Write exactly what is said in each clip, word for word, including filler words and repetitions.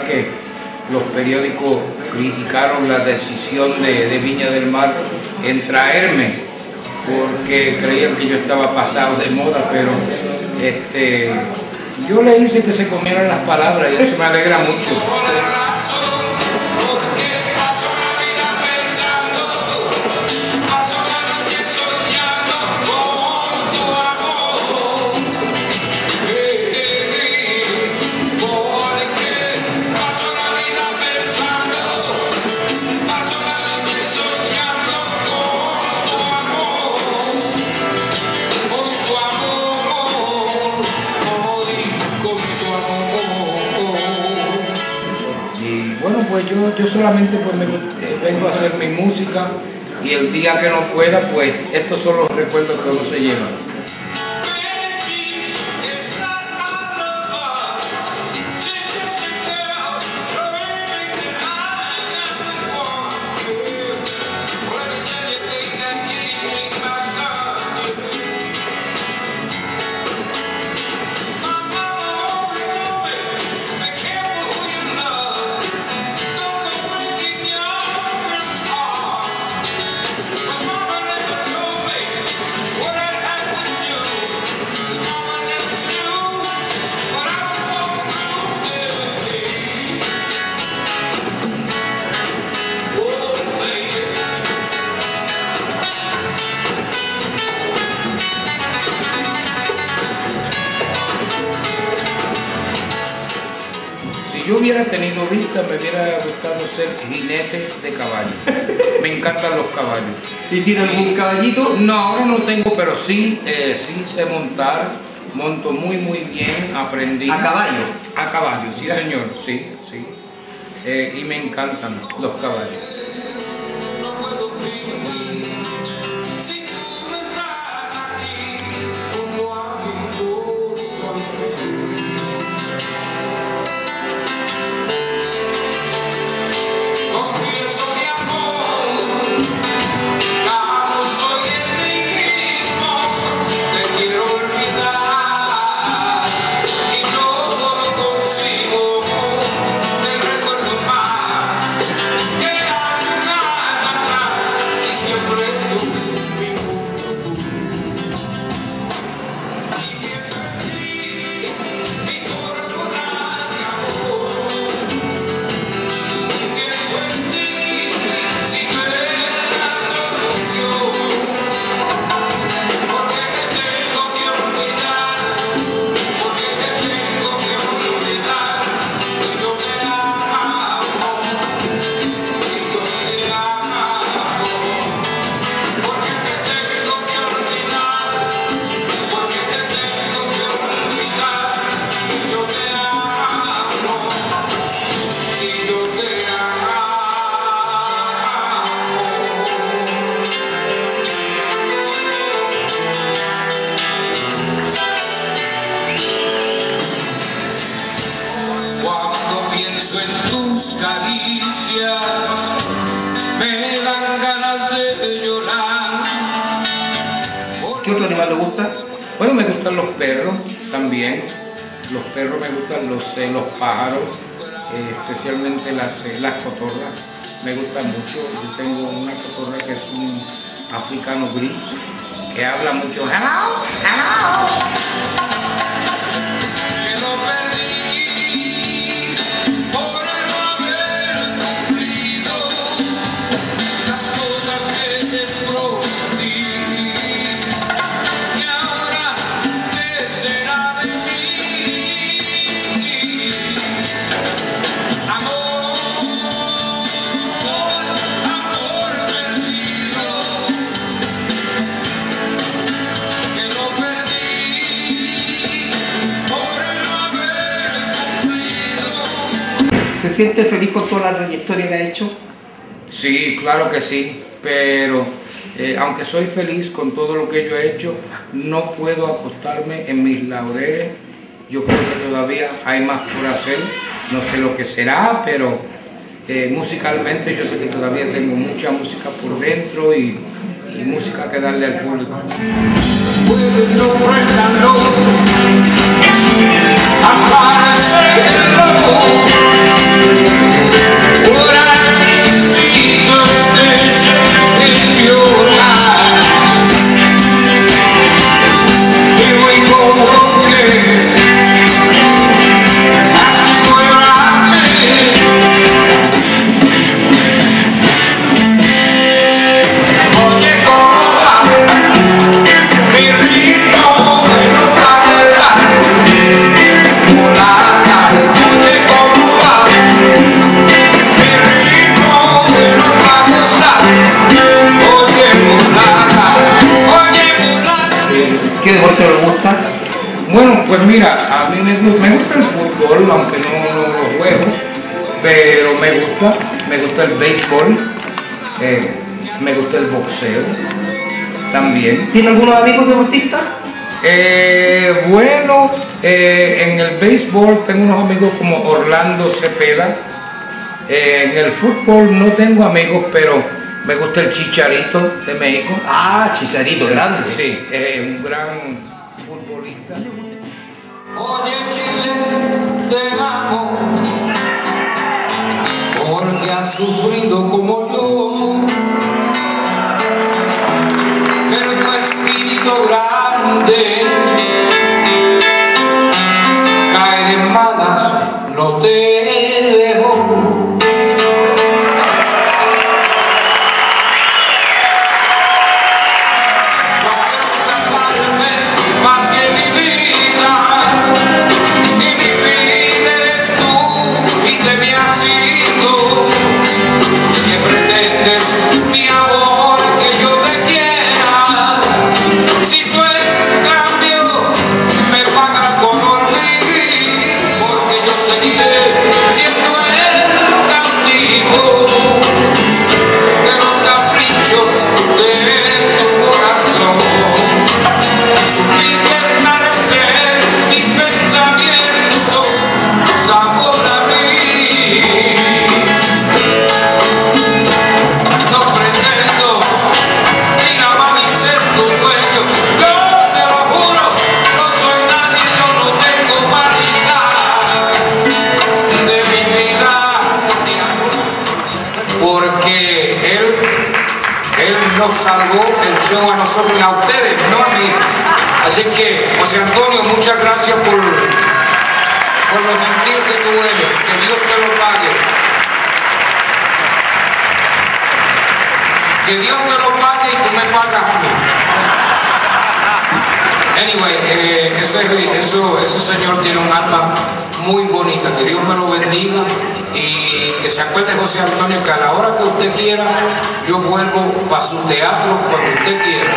verdad que los periódicos criticaron la decisión de, de Viña del Mar en traerme, porque creían que yo estaba pasado de moda, pero este, yo le hice que se comieran las palabras y eso me alegra mucho. Bueno, pues yo, yo solamente pues me, eh, vengo a hacer mi música y el día que no pueda, pues estos son los recuerdos que uno se lleva. Si yo hubiera tenido vista, me hubiera gustado ser jinete de caballo. Me encantan los caballos. ¿Y tienes algún caballito? No, ahora no tengo, pero sí, eh, sí sé montar. Monto muy, muy bien, aprendí. ¿A caballo? A caballo, sí señor, sí, sí. Eh, y me encantan los caballos. En tus caricias me dan ganas de llorar. ¿Qué otro animal le gusta? Bueno, me gustan los perros también. Los perros me gustan, los, eh, los pájaros, eh, especialmente las, eh, las cotorras. Me gustan mucho. Yo tengo una cotorra que es un africano gris que habla mucho. Hello, hello. ¿Se siente feliz con toda la trayectoria que ha hecho? Sí, claro que sí, pero eh, aunque soy feliz con todo lo que yo he hecho, no puedo acostarme en mis laureles. Yo creo que todavía hay más por hacer, no sé lo que será, pero eh, musicalmente yo sé que todavía tengo mucha música por dentro y, y música que darle al público. I'm mira, a mí me, gu- me gusta el fútbol, aunque no, no lo juego, pero me gusta, me gusta el béisbol, eh, me gusta el boxeo también. ¿Tiene algunos amigos deportistas? Eh, bueno, eh, en el béisbol tengo unos amigos como Orlando Cepeda. Eh, en el fútbol no tengo amigos, pero me gusta el Chicharito de México. Ah, Chicharito, grande. Sí, eh, un gran futbolista. Oye Chile, te amo, porque has sufrido como yo, pero tu espíritu grande, caer en malas no te dejo. Más que mi vida, y mi vida eres tú, y te me has ido, que pretendes mi amor, que yo te quiera, si tú en cambio me pagas con olvido, porque yo seguiré siendo el cautivo de los caprichos de tu corazón. Supiste esclarecer mis pensamientos, sabor a mí. No pretendo, mira mami, ser tu dueño. Yo te lo juro, no soy nadie, yo no tengo vanidad de mi vida. Porque él, él nos salvó el show a nosotros y a ustedes, no a mí. Así que, José Antonio, muchas gracias por, por lo gentil que tú eres. Que Dios te lo pague. Que Dios te lo pague y tú me pagas a mí. Anyway, eh, ese, eso, ese señor tiene un alma muy bonita. Que Dios me lo bendiga y que se acuerde, José Antonio, que a la hora que usted quiera, yo vuelvo para su teatro cuando usted quiera.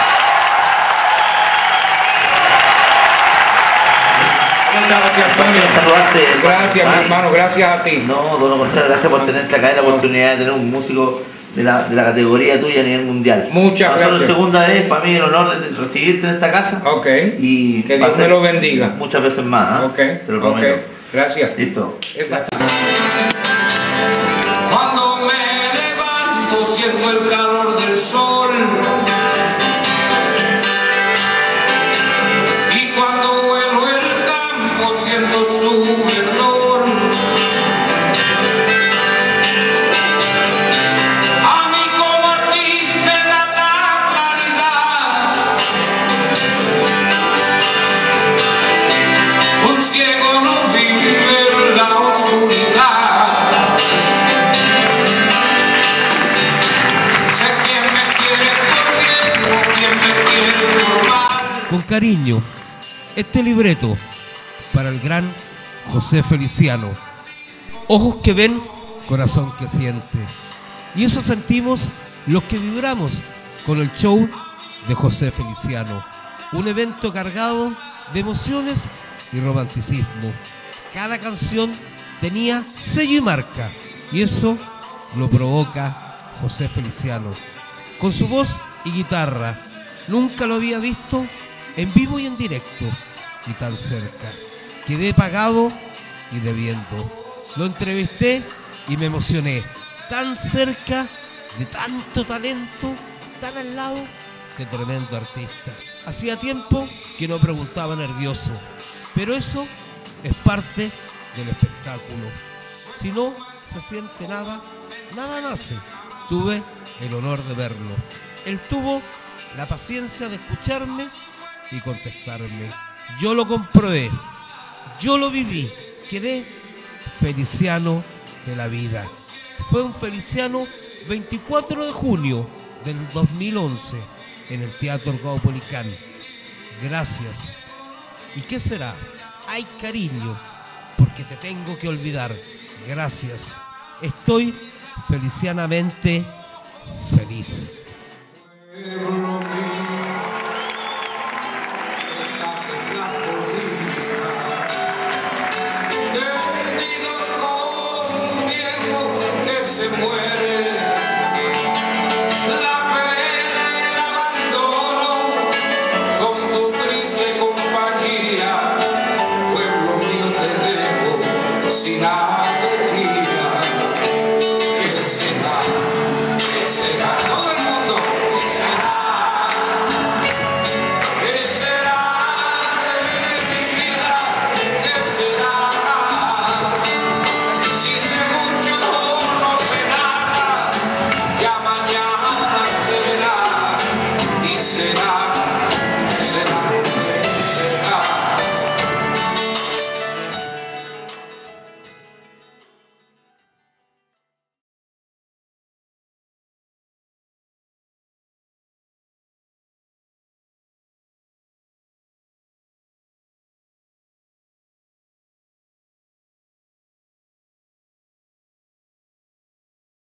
Gracias, Antonio. Saludarte, Gracias, mi hermano, gracias a ti. No, todo lo contrario, gracias por tenerte acá y la oportunidad de tener un músico de la, de la categoría tuya a nivel mundial. Muchas Nosotros, gracias. segunda vez, para mí el honor de recibirte en esta casa. Ok. Y Que va a Dios me ser lo bendiga. muchas veces más, ¿ah? Ok, Te lo ok. prometo. Gracias. Listo. Gracias. Cuando me levanto siento el calor del sol, y cuando vuelo el campo siento su verdor. A mí como a ti me da la claridad. Un ciego no vive en la oscuridad. Sé quién me quiere por bien o quién me quiere por mal. Con cariño, este libreto para el gran José Feliciano. Ojos que ven, corazón que siente. Y eso sentimos los que vibramos con el show de José Feliciano. Un evento cargado de emociones y romanticismo. Cada canción tenía sello y marca, y eso lo provoca José Feliciano. Con su voz y guitarra, nunca lo había visto en vivo y en directo, y tan cerca. Quedé pagado y debiendo. Lo entrevisté y me emocioné. Tan cerca de tanto talento, tan al lado, qué tremendo artista. Hacía tiempo que no preguntaba nervioso, pero eso es parte del espectáculo. Si no se siente nada, nada nace. Tuve el honor de verlo. Él tuvo la paciencia de escucharme y contestarme. Yo lo comprobé, yo lo viví, quedé Feliciano de la vida. Fue un Feliciano veinticuatro de junio del dos mil once en el Teatro Caupolicán. Gracias. ¿Y qué será? Hay cariño, porque te tengo que olvidar. Gracias. Estoy felicianamente feliz.